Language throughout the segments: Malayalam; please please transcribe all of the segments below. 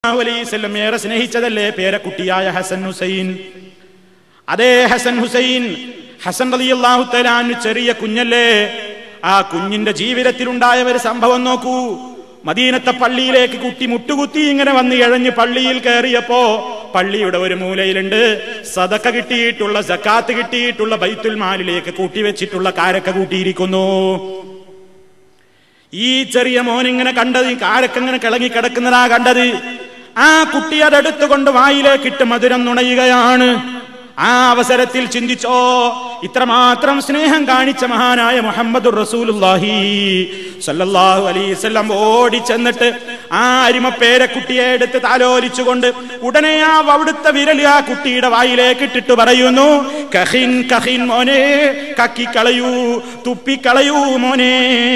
അലൈഹിവസല്ലം ഏറെ സ്നേഹിച്ചതല്ലേ പേരക്കുട്ടിയായ ഹസൻ ഹുസൈൻ. അതേ ഹസൻ ഹുസൈൻ, ഹസൻ റളിയല്ലാഹു തആല അൻഹു ചെറിയ കുഞ്ഞല്ലേ. ആ കുഞ്ഞിന്റെ ജീവിതത്തിലുണ്ടായ ഒരു സംഭവം നോക്കൂ. മദീനത്തെ പള്ളിയിലേക്ക് കുട്ടി മുട്ടുകുത്തി ഇങ്ങനെ വന്ന് ഇഴഞ്ഞ് പള്ളിയിൽ കയറിയപ്പോ പള്ളിയുടെ ഒരു മൂലയിലുണ്ട് സദഖ കിട്ടിയിട്ടുള്ള, സക്കാത്ത് കിട്ടിയിട്ടുള്ള ബൈത്തുൽ മാലിലേക്ക് കൂട്ടിവെച്ചിട്ടുള്ള കാരക്ക കൂട്ടിയിരിക്കുന്നു. ഈ ചെറിയ മോനിങ്ങനെ കണ്ടത്, ഈ കാരക്ക ഇങ്ങനെ കിളങ്ങി കിടക്കുന്നതാ കണ്ടത്. ആ കുട്ടി അതെടുത്തുകൊണ്ട് വായിലേക്കിട്ട് മധുരം നുണയുകയാണ്. ആ അവസരത്തിൽ ചിന്തിച്ചോ, ഇത്രമാത്രം സ്നേഹം കാണിച്ച മഹാനായ മുഹമ്മദുർ റസൂലുള്ളാഹി സല്ലല്ലാഹു അലൈഹി വസല്ലം ഓടി ചെന്നിട്ട് ആ അരിമപ്പേരക്കുട്ടിയെ എടുത്ത് താലോലിച്ചുകൊണ്ട് ഉടനെ ആ അവിടുത്തെ വിരൽ ആ കുട്ടിയുടെ വായിലേക്ക് ഇട്ടിട്ട് പറയുന്നു, കഹിൻ കഹിൻ മോനെ, കക്കിക്കളയൂ, തുപ്പിക്കളയൂ മോനെ,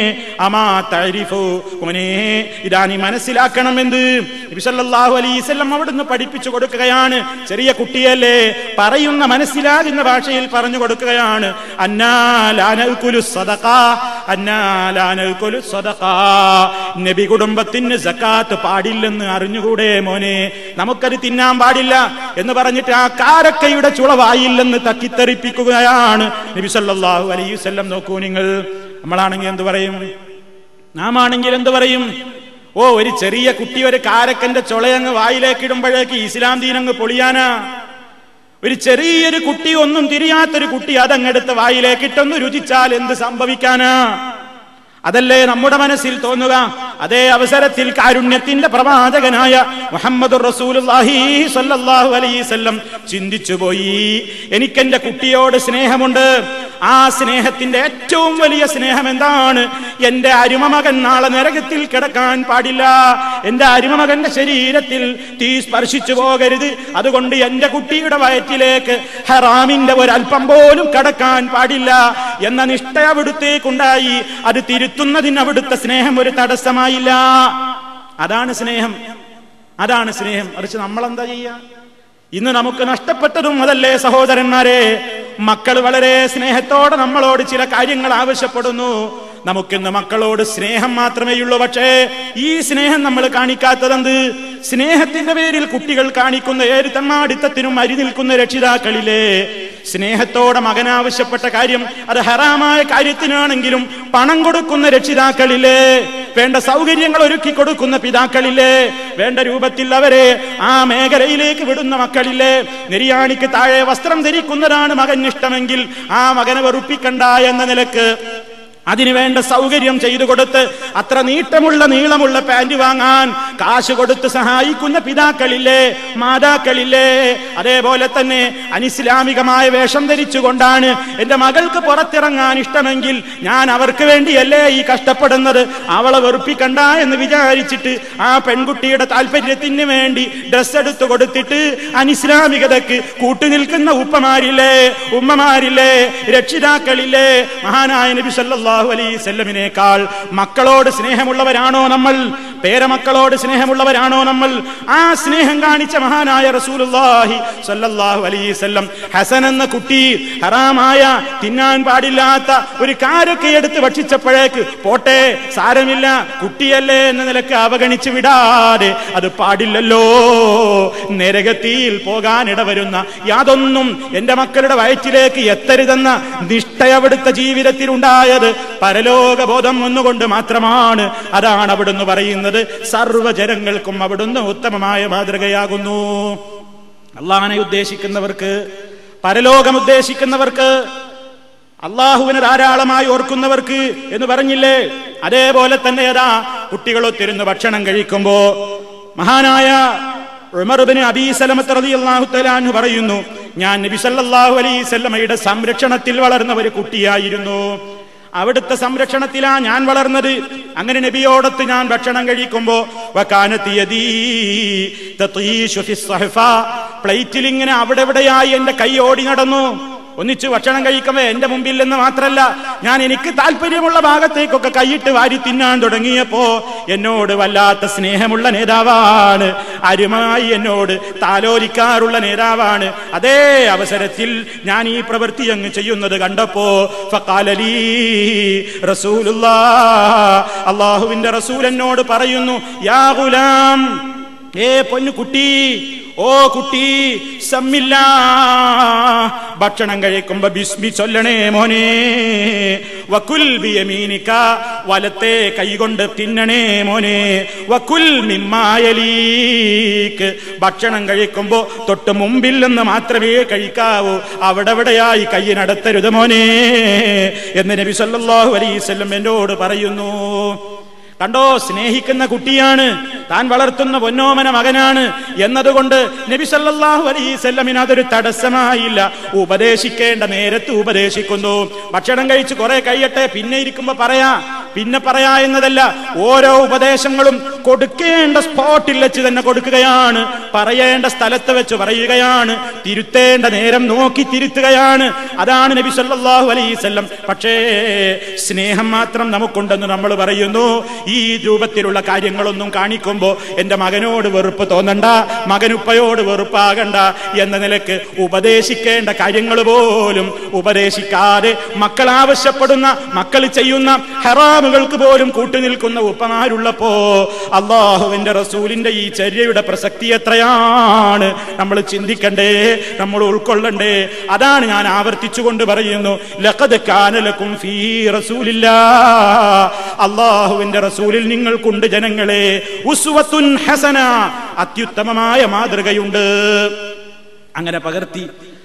അമാ തഅരിഫു മോനെ, ഇതാ നീ മനസ്സിലാക്കണമെന്ന് നബി സല്ലല്ലാഹു അലൈഹി വസല്ലം അവിടുന്ന് പഠിപ്പിച്ചു കൊടുക്കുകയാണ്. ചെറിയ കുട്ടിയല്ലേ, പറയുന്ന മനസ്സിലാകുന്ന ഭാഷയിൽ പറഞ്ഞു കൊടുക്കുകയാണ്. അന്നാ ലാ നഅ്കുലു സദഖ, അന്നാ ലാ നഅ്കുലു സദഖ. നബി കുടുംബത്തിന് സക്കാത്ത് പാടില്ലെന്ന് അറിഞ്ഞുകൂടെ മോനെ, നമുക്കത് തിന്നാൻ പാടില്ല എന്ന് പറഞ്ഞിട്ട് ആ കാരക്കയുടെ ചുളവായില്ലെന്ന് തക്കിത്തെറിപ്പിക്കുകയാണ് നബി സല്ലല്ലാഹു അലൈഹി വസല്ലം. നോക്കൂ നിങ്ങൾ, നമ്മളാണെങ്കിൽ എന്ത് പറയും, നാം ആണെങ്കിൽ എന്ത് പറയും? ഓ, ഒരു ചെറിയ കുട്ടി ഒരു കാരക്കന്റെ ചുളയങ്ങ് വായിലേക്ക് ഇടുമ്പോഴേക്ക് ഇസ്ലാം ദീനങ്ങ് പൊളിയാനാ. ഒരു ചെറിയൊരു കുട്ടി, ഒന്നും തിരിയാത്തൊരു കുട്ടി അതങ്ങെടുത്ത് വായിലേക്ക് ഇട്ടൊന്ന് രുചിച്ചാൽ എന്ത് സംഭവിക്കാനാ? അതല്ലേ നമ്മുടെ മനസ്സിൽ തോന്നുക. അതേ അവസരത്തിൽ കാരുണ്യത്തിന്റെ പ്രവാചകനായ മുഹമ്മദുർ റസൂലുള്ളാഹി സ്വല്ലല്ലാഹു അലൈഹി വസല്ലം ചിന്തിച്ചുപോയി, എനിക്കെന്റെ കുട്ടിയോട് സ്നേഹമുണ്ട്. ആ സ്നേഹത്തിന്റെ ഏറ്റവും വലിയ സ്നേഹം എന്താണ്? എന്റെ അരുമമകൻ നാളെ നരകത്തിൽ കിടക്കാൻ പാടില്ല, എന്റെ അരുമമകന്റെ ശരീരത്തിൽ തീ സ്പർശിച്ചു പോകരുത്. അതുകൊണ്ട് എന്റെ കുട്ടിയുടെ വയറ്റിലേക്ക് ഹറാമിന്റെ ഒരൽപ്പം പോലും കടക്കാൻ പാടില്ല എന്ന നിഷ്ഠ അവിടുത്തേക്കുണ്ടായി. അത് തിരുത്തുന്നതിന് അവിടുത്തെ സ്നേഹം ഒരു തടസ്സമായില്ല. അതാണ് സ്നേഹം, അതാണ് സ്നേഹം. മറിച്ച് നമ്മളെന്താ ചെയ്യാ? ഇന്ന് നമുക്ക് നഷ്ടപ്പെട്ടതും അതല്ലേ സഹോദരന്മാരെ. മക്കൾ വളരെ സ്നേഹത്തോടെ നമ്മളോട് ചില കാര്യങ്ങൾ ആവശ്യപ്പെടുന്നു. നമുക്കിന്ന് മക്കളോട് സ്നേഹം മാത്രമേ ഉള്ളൂ. പക്ഷേ ഈ സ്നേഹം നമ്മൾ കാണിക്കാത്തതെന്ത്? സ്നേഹത്തിന്റെ പേരിൽ കുട്ടികൾ കാണിക്കുന്ന ഏത് തെമ്മാടിത്തത്തിനും അരി നിൽക്കുന്ന രക്ഷിതാക്കളിലെ സ്നേഹത്തോടെ മകൻ ആവശ്യപ്പെട്ട കാര്യം അത് ഹറാമായ കാര്യത്തിനാണെങ്കിലും പണം കൊടുക്കുന്ന രക്ഷിതാക്കളിലെ, വേണ്ട സൗകര്യങ്ങൾ ഒരുക്കി കൊടുക്കുന്ന പിതാക്കളിലെ, വേണ്ട രൂപത്തിൽ അവരെ ആ മേഖലയിലേക്ക് വിടുന്ന മക്കളിലെ, നിര്യാണിക്ക് താഴെ വസ്ത്രം ധരിക്കുന്നതാണ് മകൻ ഇഷ്ടമെങ്കിൽ ആ മകനെ വെറുപ്പിക്കണ്ട എന്ന നിലക്ക് അതിനുവേണ്ട സൗകര്യം ചെയ്തു കൊടുത്ത് അത്ര നീളമുള്ള പാന്റ് വാങ്ങാൻ കാശ് കൊടുത്ത് സഹായിക്കുന്ന പിതാക്കളില്ലേ, മാതാക്കളില്ലേ. അതേപോലെ തന്നെ അനിസ്ലാമികമായ വേഷം ധരിച്ചുകൊണ്ടാണ് എന്റെ മകൾക്ക് പുറത്തിറങ്ങാൻ ഇഷ്ടമെങ്കിൽ ഞാൻ അവർക്ക് വേണ്ടിയല്ലേ ഈ കഷ്ടപ്പെടുന്നത്, അവളെ വെറുപ്പിക്കണ്ട എന്ന് വിചാരിച്ചിട്ട് ആ പെൺകുട്ടിയുടെ താല്പര്യത്തിന് വേണ്ടി ഡ്രസ് എടുത്തു കൊടുത്തിട്ട് അനിസ്ലാമികതയ്ക്ക് കൂട്ടുനിൽക്കുന്ന ഉപ്പമാരില്ലേ, ഉമ്മമാരില്ലേ, രക്ഷിതാക്കളില്ലേ. മഹാനായ നബി സല്ലല്ലാഹു അലൈഹി വസല്ലമിനേക്കാൾ മക്കളോട് സ്നേഹമുള്ളവരാണോ നമ്മൾ? പേരമക്കളോട് സ്നേഹമുള്ളവരാണോ നമ്മൾ? ആ സ്നേഹം കാണിച്ച മഹാനായ റസൂലുള്ളാഹി സ്വല്ലല്ലാഹു അലൈഹി വസല്ലം ഹസൻ എന്ന കുട്ടി ഹറാമായ, തിന്നാൻ പാടില്ലാത്ത ഒരു കാരക്കയെടുത്ത് ഭക്ഷിച്ചപ്പോഴേക്ക് പോട്ടെ സാരമില്ല കുട്ടിയല്ലേ എന്ന നിലക്ക് അവഗണിച്ചു വിടാതെ, അത് പാടില്ലല്ലോ, നരകത്തിൽ പോകാനിടവരുന്ന യാതൊന്നും എന്റെ മക്കളുടെ വയറ്റിലേക്ക് എത്തരുതെന്ന നിഷ്ഠയവിടുത്തെ ജീവിതത്തിൽ ഉണ്ടായത് പരലോകബോധം ഒന്നുകൊണ്ട് മാത്രമാണ്. അതാണ് അവിടുന്ന് പറയുന്നത്, സർവ്വജനങ്ങൾക്കും അവിടുന്ന് ഉത്തമമായ മാതൃകയാകുന്നു. അള്ളാഹനെ ഉദ്ദേശിക്കുന്നവർക്ക്, പരലോകം ഉദ്ദേശിക്കുന്നവർക്ക്, അള്ളാഹുവിനെ ധാരാളമായി ഓർക്കുന്നവർക്ക് എന്ന് പറഞ്ഞില്ലേ, അതേപോലെ തന്നെ ഏതാ കുട്ടികളൊത്തിരുന്ന് ഭക്ഷണം കഴിക്കുമ്പോ മഹാനായ ഉമർ ഇബ്നു അബീ സലമത്ത് റളിയല്ലാഹു തആല അൻഹു പറയുന്നു, ഞാൻ നബി സല്ലല്ലാഹു അലൈഹി വസല്ലമയുടെ സംരക്ഷണത്തിൽ വളർന്ന ഒരു കുട്ടിയായിരുന്നു. അവിടുത്തെ സംരക്ഷണത്തിലാ ഞാൻ വളർന്നത്. അങ്ങനെ നബിയോടൊത്ത് ഞാൻ ഭക്ഷണം കഴിക്കുമ്പോ വകാനത്ത് യദീ തതീശു ഫി സ്സഹഫ, പ്ലേറ്റിൽ ഇങ്ങനെ അവിടെ എവിടെയായി എന്റെ കൈ ഓടി നടന്നു. ഒന്നിച്ച് ഭക്ഷണം കഴിക്കുമ്പോ എന്റെ മുമ്പിൽ നിന്ന് മാത്രല്ല, ഞാൻ എനിക്ക് താല്പര്യമുള്ള ഭാഗത്തേക്കൊക്കെ കൈയിട്ട് വാരി തിന്നാൻ തുടങ്ങിയപ്പോ എന്നോട് വല്ലാത്ത സ്നേഹമുള്ള നേതാവാണ്, അരുമായി എന്നോട് താലോലിക്കാറുള്ള നേതാവാണ്. അതേ അവസരത്തിൽ ഞാൻ ഈ പ്രവൃത്തി അങ്ങ് ചെയ്യുന്നത് കണ്ടപ്പോ ഫഖാലലീ റസൂലുള്ളാഹ്, അല്ലാഹുവിന്റെ റസൂൽ എന്നോട് പറയുന്നു, യാ ഗുലാം, പൊന്നു കുട്ടി, ഓ കുട്ടി, സമ്മില്ല, ഭക്ഷണം കഴിക്കുമ്പോ ബിസ്മി ചൊല്ലണേ മോനെ. വകുൽ ബിയമീനിക, വലത്തെ കൈകൊണ്ട് തിന്നണേ മോനെ. വകുൽ മിമ്മാ യലീക്, ഭക്ഷണം കഴിക്കുമ്പോ തൊട്ട് മുമ്പിൽ നിന്ന് മാത്രമേ കഴിക്കാവൂ, അവിടെവിടെയായി കൈ നടത്തരുത് മോനെ എന്ന് നബി സല്ലല്ലാഹു അലൈഹി വസല്ലം എന്നോട് പറയുന്നു. കണ്ടോ, സ്നേഹിക്കുന്ന കുട്ടിയാണ്, താൻ വളർത്തുന്ന പൊന്നോമന മകനാണ് എന്നതുകൊണ്ട് നബി സല്ലല്ലാഹു അലൈഹി വസല്ലമിന് അതൊരു തടസ്സമായില്ല. ഉപദേശിക്കേണ്ട നേരത്ത് ഉപദേശിക്കുന്നു. ഭക്ഷണം കഴിച്ച് കുറെ കഴിയട്ടെ, പിന്നെ ഇരിക്കുമ്പോ പറയാ എന്നതല്ല. ഓരോ ഉപദേശങ്ങളും കൊടുക്കേണ്ട സ്പോട്ടിൽ വെച്ച് തന്നെ കൊടുക്കുകയാണ്, പറയേണ്ട സ്ഥലത്ത് വെച്ച് പറയുകയാണ്, തിരുത്തേണ്ട നേരം നോക്കി തിരുത്തുകയാണ്. അതാണ് നബി സല്ലല്ലാഹു അലൈഹി വസല്ലം. പക്ഷേ സ്നേഹം മാത്രം നമുക്കുണ്ടെന്ന് നമ്മൾ പറയുന്നു. ഈ രൂപത്തിലുള്ള കാര്യങ്ങളൊന്നും കാണിക്കുമ്പോ എന്റെ മകനോട് വെറുപ്പ് തോന്നണ്ട, മകനുപ്പയോട് വെറുപ്പാകണ്ട എന്ന നിലക്ക് ഉപദേശിക്കേണ്ട കാര്യങ്ങൾ പോലും ഉപദേശിക്കാതെ മക്കൾ ആവശ്യപ്പെടുന്ന, മക്കൾ ചെയ്യുന്ന ഹറാമുകൾക്ക് പോലും കൂട്ടുനിൽക്കുന്ന ഉപ്പമാരുള്ളപ്പോ അല്ലാഹുവിന്റെ റസൂലിന്റെ ഈ ചര്യയുടെ പ്രസക്തി എത്രയാണ് നമ്മൾ ചിന്തിക്കണ്ടേ, നമ്മൾ ഉൾക്കൊള്ളണ്ടേ. അതാണ് ഞാൻ ആവർത്തിച്ചുകൊണ്ട് പറയുന്നു, ലഖദ് കാന ലക്കും ഫീ റസൂലില്ലാഹ്, അല്ലാഹുവിന്റെ റസൂലിൽ നിങ്ങൾക്കുണ്ട് ജനങ്ങളെ ഉസ്വത്തുൻ ഹസന, അത്യുത്തമമായ മാതൃകയുണ്ട്. അങ്ങനെ പകർത്തി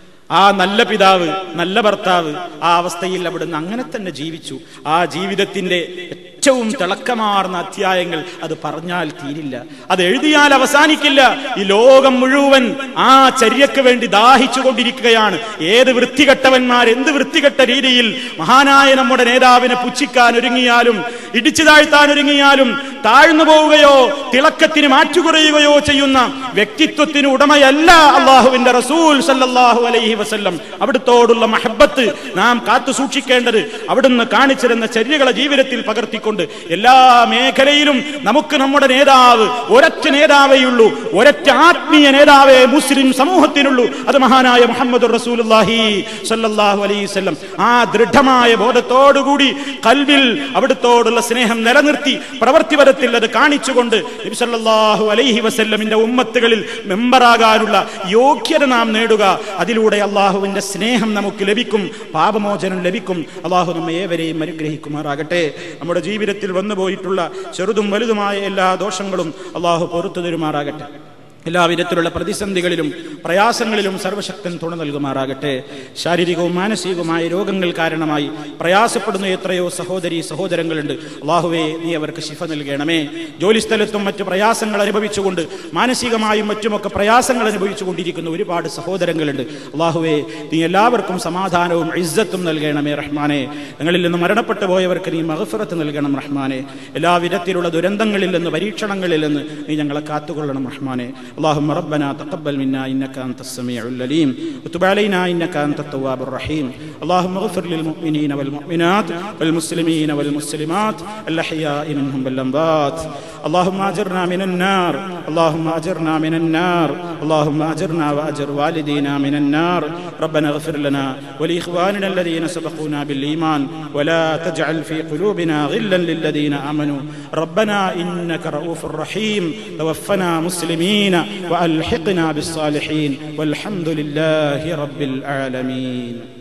ആ നല്ല പിതാവ്, നല്ല ഭർത്താവ് ആ അവസ്ഥയിൽ അവിടുന്ന് അങ്ങനെ തന്നെ ജീവിച്ചു. ആ ജീവിതത്തിന്റെ ഏറ്റവും തിളക്കമാർന്ന അധ്യായങ്ങൾ അത് പറഞ്ഞാൽ തീരില്ല, അത് എഴുതിയാൽ അവസാനിക്കില്ല. ഈ ലോകം മുഴുവൻ ആ ചര്യക്ക് വേണ്ടി ദാഹിച്ചു കൊണ്ടിരിക്കുകയാണ്. ഏത് വൃത്തികെട്ടവന്മാർ എന്ത് വൃത്തികെട്ട രീതിയിൽ മഹാനായ നമ്മുടെ നേതാവിനെ പുച്ഛിക്കാൻ ഒരുങ്ങിയാലും, ഇടിച്ചു താഴ്ത്താൻ ഒരുങ്ങിയാലും, താഴ്ന്നു പോവുകയോ തിളക്കത്തിന് മാറ്റുകുറയുകയോ ചെയ്യുന്ന വ്യക്തിത്വത്തിന് ഉടമയല്ല അല്ലാഹുവിന്റെ റസൂൽ സല്ലല്ലാഹു അലൈഹി വസല്ലം. അവിടുത്തോടുള്ള മഹബത്ത് നാം കാത്തു സൂക്ഷിക്കേണ്ടത് അവിടുന്ന് കാണിച്ചിരുന്ന ചര്യകളെ ജീവിതത്തിൽ പകർത്തിക്കൊണ്ട് എല്ലാ മേഖലയിലും നമുക്ക് നമ്മുടെ നേതാവ്, ഒരൊറ്റ നേതാവേയുള്ളൂ, ഒരൊറ്റ ആത്മീയ നേതാവേ മുസ്ലിം സമൂഹത്തിനുള്ളൂ, അത് മഹാനായ മുഹമ്മദുർ റസൂലുള്ളാഹി സ്വല്ലല്ലാഹു അലൈഹി വസല്ലം. ആ ദൃഢമായ ബോധത്തോടുകൂടി ഖൽബിൽ അവിടുത്തോടുള്ള സ്നേഹം നിലനിർത്തി പ്രവർത്തിപരത്തിൽ അത് കാണിച്ചുകൊണ്ട് നബി സല്ലല്ലാഹു അലൈഹി വസല്ലമിന്റെ ഉമ്മത്തുകളിൽ മെമ്പറാകാനുള്ള യോഗ്യത നാം നേടുക. അതിലൂടെ അള്ളാഹുവിന്റെ സ്നേഹം നമുക്ക് ലഭിക്കും, പാപമോചനം ലഭിക്കും. അള്ളാഹു നമ്മെ ഏവരെയും അനുഗ്രഹിക്കുമാറാകട്ടെ. നമ്മുടെ ജീവിതത്തിൽ വന്നുപോയിട്ടുള്ള ചെറുതും വലുതുമായ എല്ലാ ദോഷങ്ങളും അള്ളാഹു പൊറുത്തു തരുമാറാകട്ടെ. എല്ലാ വിധത്തിലുള്ള പ്രതിസന്ധികളിലും പ്രയാസങ്ങളിലും സർവശക്തൻ തുണ നൽകുമാറാകട്ടെ. ശാരീരികവും മാനസികവുമായ രോഗങ്ങൾ കാരണമായി പ്രയാസപ്പെടുന്ന എത്രയോ സഹോദരീ സഹോദരങ്ങളുണ്ട്. അല്ലാഹുവേ, നീ അവർക്ക് ശിഫ നൽകണമേ. ജോലിസ്ഥലത്തും മറ്റു പ്രയാസങ്ങൾ അനുഭവിച്ചുകൊണ്ട് മാനസികമായും മറ്റുമൊക്കെ പ്രയാസങ്ങൾ അനുഭവിച്ചുകൊണ്ടിരിക്കുന്ന ഒരുപാട് സഹോദരങ്ങളുണ്ട്. അല്ലാഹുവേ, നീ എല്ലാവർക്കും സമാധാനവും ഇസ്സത്തും നൽകണമേ റഹ്മാനെ. ഞങ്ങളിൽ നിന്ന് മരണപ്പെട്ടു പോയവർക്ക് നീ മഗ്ഫിറത്ത് നൽകണം റഹ്മാനെ. എല്ലാ വിധത്തിലുള്ള ദുരന്തങ്ങളിൽ നിന്ന്, പരീക്ഷണങ്ങളിൽ നിന്ന് നീ ഞങ്ങളെ കാത്തുകൊള്ളണം റഹ്മാനെ. اللهم ربنا تقبل منا إنك أنت السميع العليم وتب علينا إنك أنت التواب الرحيم. اللهم اغفر للمؤمنين والمؤمنات والمسلمين والمسلمات الأحياء منهم والأموات. اللهم أجرنا من النار، اللهم أجرنا من النار، اللهم أجرنا وأجر والدينا من النار. ربنا اغفر لنا ولإخواننا الذين سبقونا بالإيمان ولا تجعل في قلوبنا غلا للذين آمنوا ربنا إنك رؤوف رحيم. توفنا مسلمين وألحقنا بالصالحين والحمد لله رب العالمين.